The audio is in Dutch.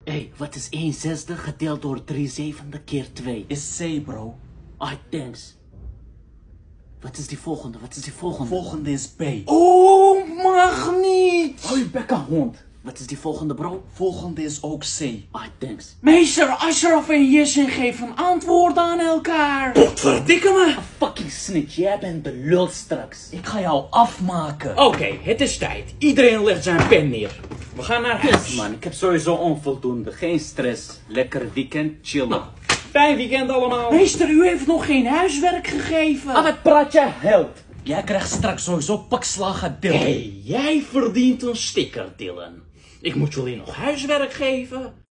Hey, wat is 1/6 gedeeld door 3/7 keer 2? Is C, bro. Ah, thanks. Wat is die volgende? Volgende is B. Oh, mag niet! Hou je bek aan, hond. Wat is die volgende, bro? Volgende is ook C. Ah, thanks. Meester Ashraf en Jessin geven antwoord aan elkaar. Potverdikke me! Fucking snitch, jij bent de lul straks. Ik ga jou afmaken. Oké, het is tijd. Iedereen legt zijn pen neer. We gaan naar huis. Man, ik heb sowieso onvoldoende. Geen stress. Lekker weekend, chillen. Fijn weekend allemaal. Meester, u heeft nog geen huiswerk gegeven. Ah, wat praat je, held? Jij krijgt straks sowieso pakslagen, Dylan. Hey, jij verdient een sticker, Dylan. Ik moet jullie nog huiswerk geven.